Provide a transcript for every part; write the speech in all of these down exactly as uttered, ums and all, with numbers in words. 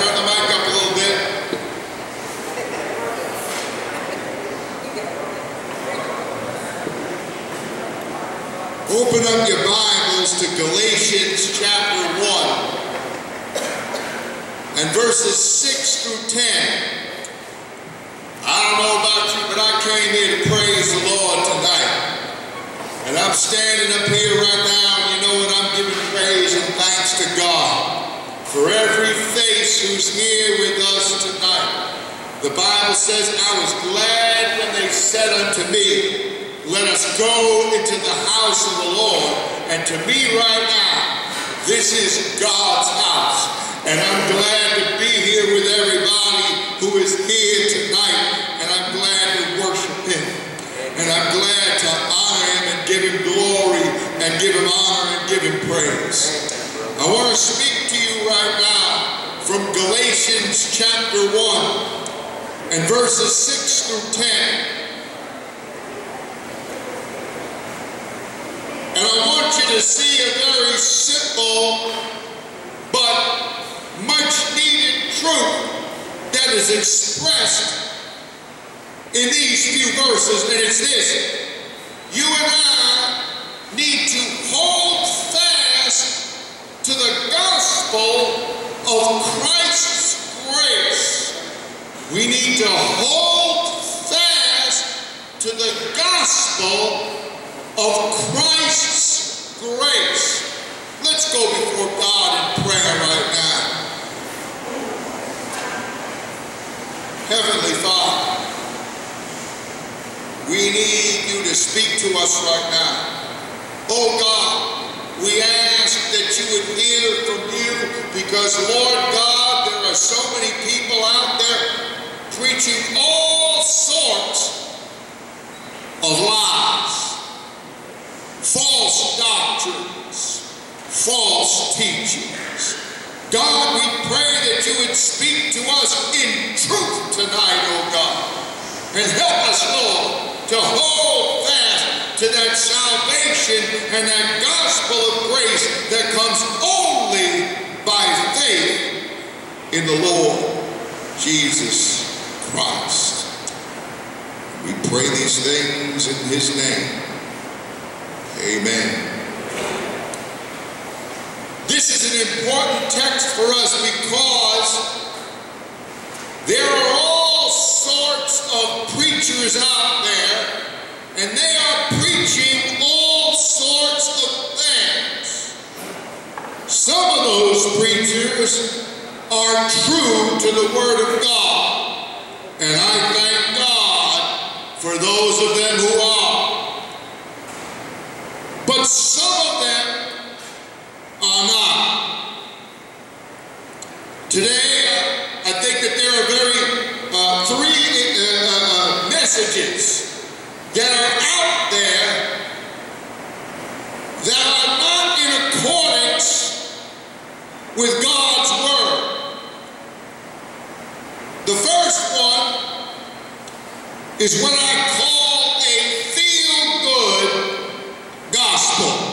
turn the mic up a little bit. Open up your Bibles to Galatians chapter one and verses six through ten. I don't know about you, but I came here to praise the Lord tonight. And I'm standing up here right now, and you know what? I'm giving praise and thanks to God for every face who's here with us tonight. The Bible says, I was glad when they said unto me, let us go into the house of the Lord. And to me right now, this is God's house. And I'm glad to be here with everybody who is here tonight. And I'm glad to worship Him. And I'm glad to honor Him and give Him glory and give Him honor and give Him praise. I want to speak to you right now from Galatians chapter one and verses six through ten. And I want you to see a very simple but much needed truth that is expressed in these few verses, and it's this: you and I need to hold fast to the gospel of Christ's grace. We need to hold fast to the gospel of Christ's grace. Let's go before God in prayer right now. Heavenly Father, we need you to speak to us right now. Oh God, we ask that you would hear from you, because Lord God, there are so many people out there preaching all sorts of lies, false doctrines, false teachings. God, we pray that you would speak to us in truth tonight, oh God, and help us, Lord, to hold fast to that salvation and that gospel of grace that comes only by faith in the Lord Jesus Christ. We pray these things in His name. Amen. This is an important text for us because there are all sorts of preachers out there, and they are preaching all sorts of things. Some of those preachers are true to the Word of God, and I thank God for those of them who are. But some of them are not. Today, I think that there are very uh, three uh, uh, messages that are out there that are not in accordance with God's Word. The first one is what I call a feel-good gospel.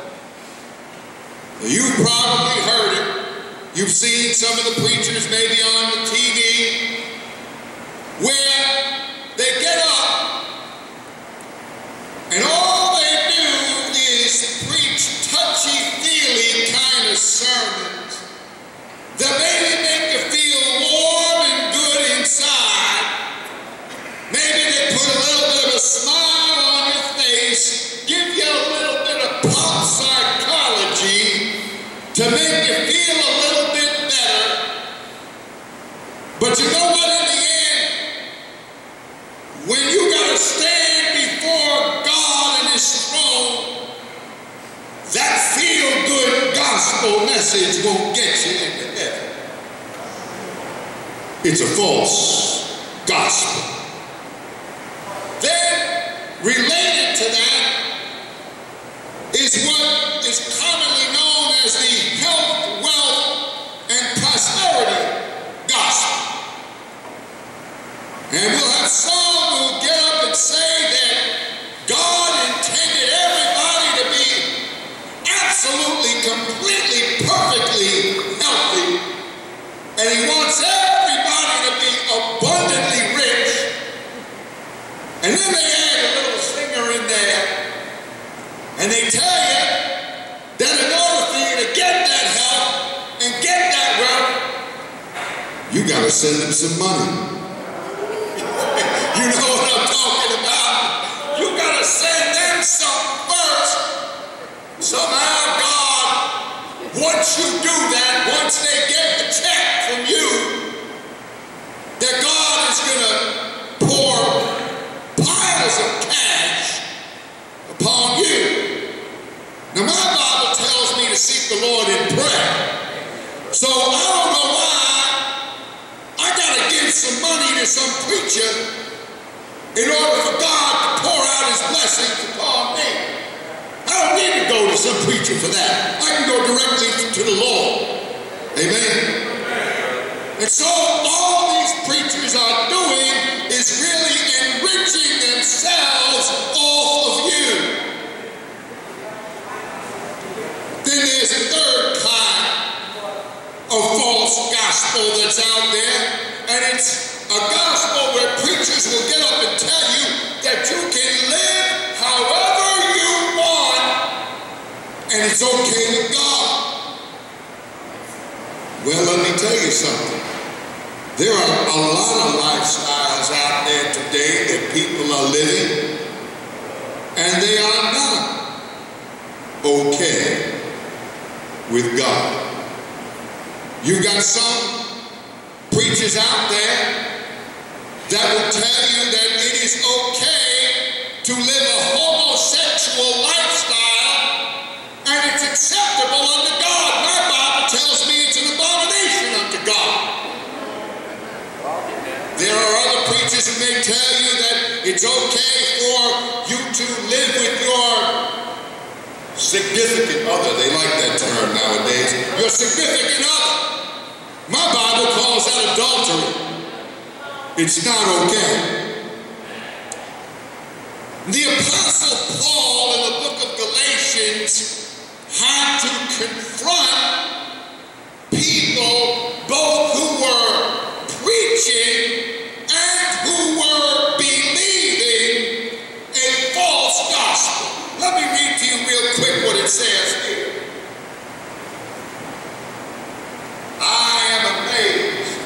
You've probably heard it. You've seen some of the preachers maybe on the T V where they get up and all they do is preach touchy-feely kind of sermons that maybe make you feel warm and good inside. Maybe they put a little bit of a smile on your face, give you a little bit of pop psychology to make you feel a little bit better. But you know what, in the end, when you got to stand before God and His throne, that feel-good gospel message won't get you into heaven. It's a false gospel. Then, related to that, is what is commonly known as the health, wealth, and prosperity gospel. And we'll have some who will get up and say that God intended everybody to be absolutely, completely, perfectly healthy, and He wants you got to send them some money. You know what I'm talking about? You got to send them something first. Somehow God, once you do that, once they get the check from you, that God is going to pour piles of cash upon you. Now my Bible tells me to seek the Lord in prayer. So I don't know why I got to give some money to some preacher in order for God to pour out his blessings upon me. I don't need to go to some preacher for that. I can go directly to the Lord. Amen. And so all these preachers are doing is really enriching themselves off of you. Then there's a third kind of false gospel that's out there, and it's a gospel where preachers will get up and tell you that you can live however you want, and it's okay with God. Well, let me tell you something. There are a lot of lifestyles out there today that people are living, and they are not okay with God. You've got some preachers out there that will tell you that it is okay to live a homosexual lifestyle and it's acceptable unto God. My Bible tells me it's an abomination unto God. There are other preachers who may tell you that it's okay for you to live with your significant other. They like that term nowadays. Your significant other. My Bible calls that adultery. It's not okay. The Apostle Paul in the book of Galatians had to confront people both who were preaching and who were believing a false gospel. Let me read to you real quick what it says here. I am amazed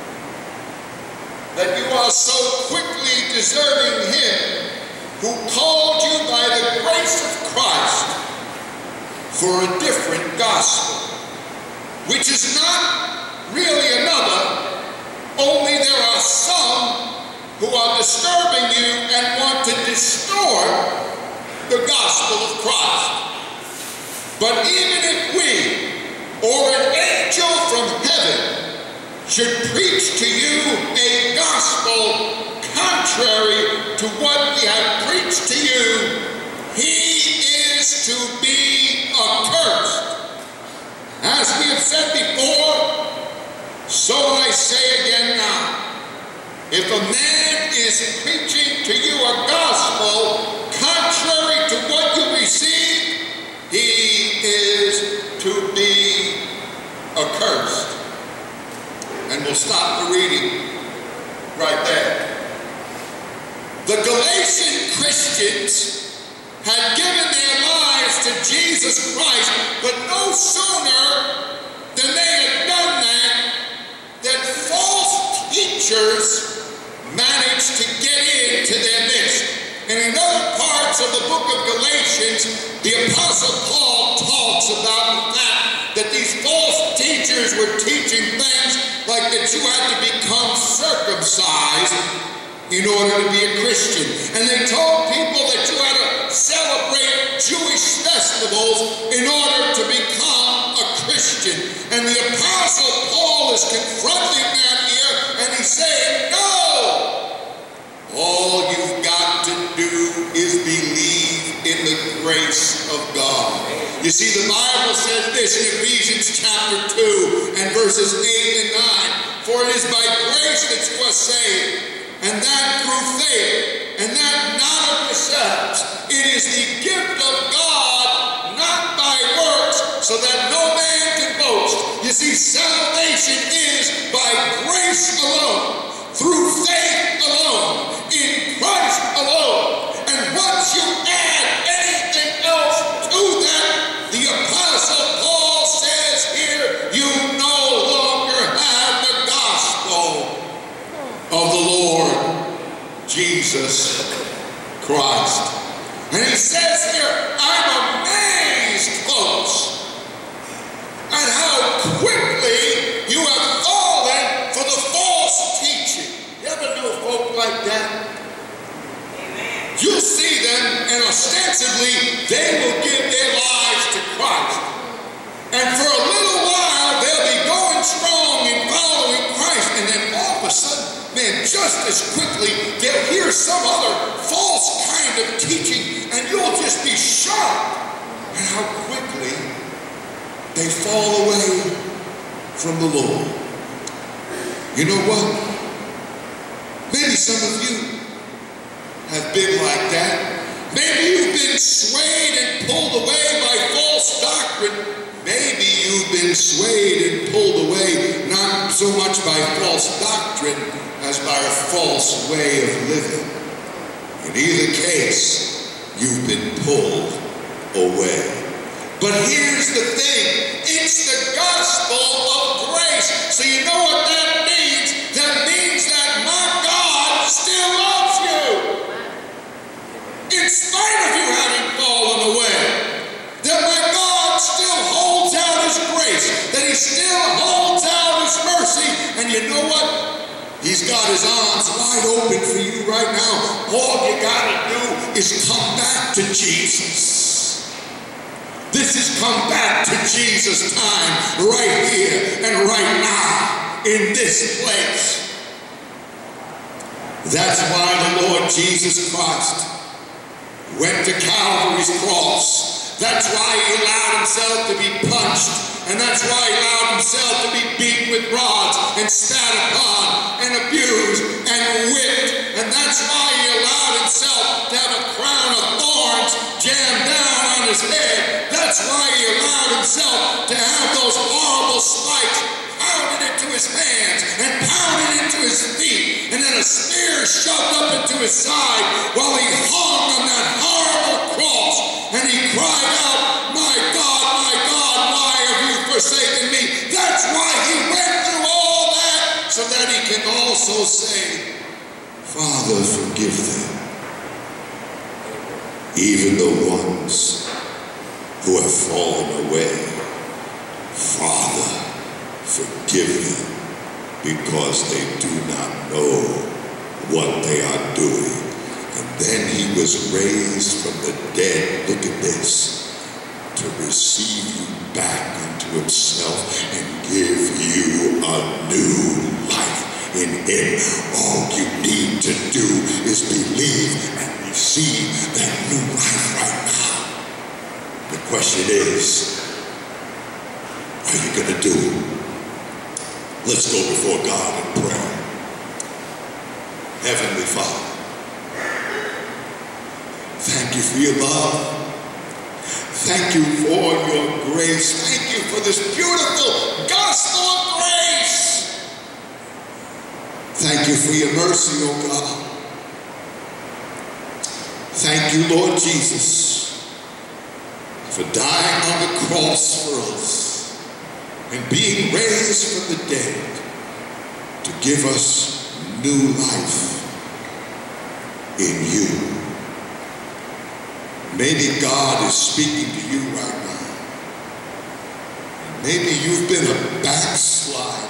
that you are so quickly deserting him who called you by the grace of Christ for a different gospel, which is not really another, only there are some who are disturbing you and want to distort the gospel of Christ. But even if we or an angel from heaven should preach to you a gospel contrary to what we have preached to you, he is to be accursed. As we have said before, so I say again now. If a man is preaching to you a gospel contrary to what you received, he is to be accursed. And we'll stop the reading right there. The Galatian Christians had given their lives to Jesus Christ, but no sooner than they had done that, that false teachers managed to get into their midst. And in other parts of the book of Galatians, the Apostle Paul talks about the fact that these false teachers were teaching things like that you had to become circumcised in order to be a Christian. And they told people that you had to celebrate Jewish festivals in order to become a Christian. And the Apostle Paul is confronting that here, and he's saying, no! All you've got to do is believe in the grace of God. You see, the Bible says this in Ephesians chapter two and verses eight and nine. For it is by grace that you are saved, and that through faith, and that not of yourselves. It is the gift of God, not by works, so that no man can boast. You see, salvation is by grace alone, through faith alone, in Christ alone. And once you add anything else to that, the Apostle Paul says here, you no longer have the gospel. Jesus Christ. And he says here, I'm amazed, folks, at how quickly you have fallen for the false teaching. You ever know folk like that? Amen. You'll see them, and ostensibly, they will give their lives to Christ. And for a little while, they'll be going strong in following Christ. And then all of a sudden, man, just as quickly, they'll hear some other false kind of teaching, and you'll just be shocked at how quickly they fall away from the Lord. You know what? Maybe some of you have been like that. Maybe you've been swayed and pulled away by false doctrine. Maybe you've been swayed and pulled away not so much by false doctrine as by a false way of living. In either case, you've been pulled away. But here's the thing, it's the gospel of grace. So you know what that means? That means that my God still loves you. In spite of you having fallen away, that my God still holds out his grace, that he still holds out his mercy. And you know what? He's got his arms wide open for you right now. All you gotta do is come back to Jesus. This has come back to Jesus' time, right here and right now, in this place. That's why the Lord Jesus Christ went to Calvary's cross. That's why he allowed himself to be punched. And that's why he allowed himself to be beaten with rods and spat upon and abused and whipped. And that's why he allowed himself to have a crown of thorns jammed down on his head. That's why he allowed himself to have those horrible spikes pounded into his hands and pounded into his feet, and then a spear shoved up into his side while he hung on that horrible cross. And he cried out, my God, my God, why have you forsaken me? That's why he went through all that, so that he can also say, Father, forgive them, even the ones who have fallen away. Father, forgive them, because they do not know what they are doing. And then he was raised from the dead, look at this, to receive you back into himself and give you a new life in him. All you need to do is believe and receive that new life right now. The question is, what are you going to do? Let's go before God in prayer. Heavenly Father, thank you for your love. Thank you for your grace. Thank you for this beautiful gospel of grace. Thank you for your mercy, oh God. Thank you, Lord Jesus, for dying on the cross for us and being raised from the dead to give us new life in you. Maybe God is speaking to you right now. Maybe you've been a backslider.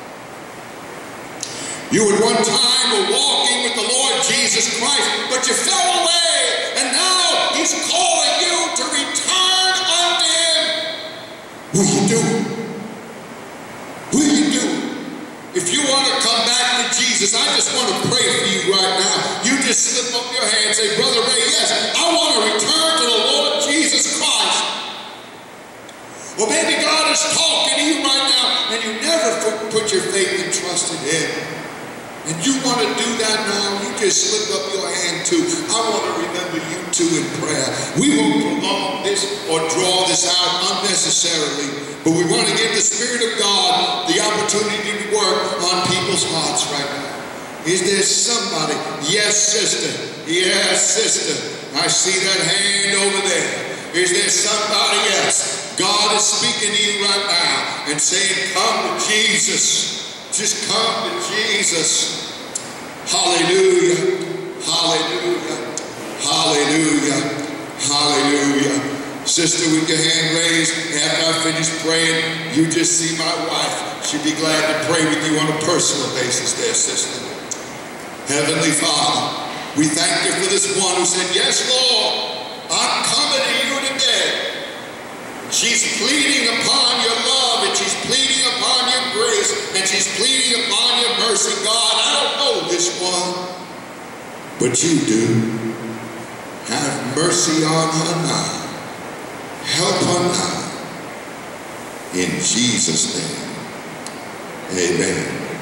You at one time were walking with the Lord Jesus Christ, but you fell away, and now he's calling you to return unto him. Will you do it? Will you do it? If you want to come back to Jesus, I just want to pray for you right now. You just slip up your hand and say, Brother Ray, yes, I want to return to the Lord Jesus Christ. Or maybe God is talking to you right now and you never put your faith and trust in him. And you want to do that now, you just slip up your hand too. I want to remember you too in prayer. We won't prolong this or draw this out unnecessarily, but we want to give the Spirit of God the opportunity to work on people's hearts right now. Is there somebody? Yes, sister. Yes, sister. I see that hand over there. Is there somebody else? God is speaking to you right now and saying, come to Jesus. Just come to Jesus. Hallelujah. Hallelujah. Hallelujah. Hallelujah. Sister, with your hand raised, after I finish praying, you just see my wife. She'd be glad to pray with you on a personal basis there, sister. Heavenly Father, we thank you for this one who said, yes, Lord, I'm coming to you today. She's pleading upon your love, and she's pleading upon your grace, and she's pleading upon your mercy. God, I don't know this one, but you do. Have mercy on her now. Help her now. In Jesus' name, amen.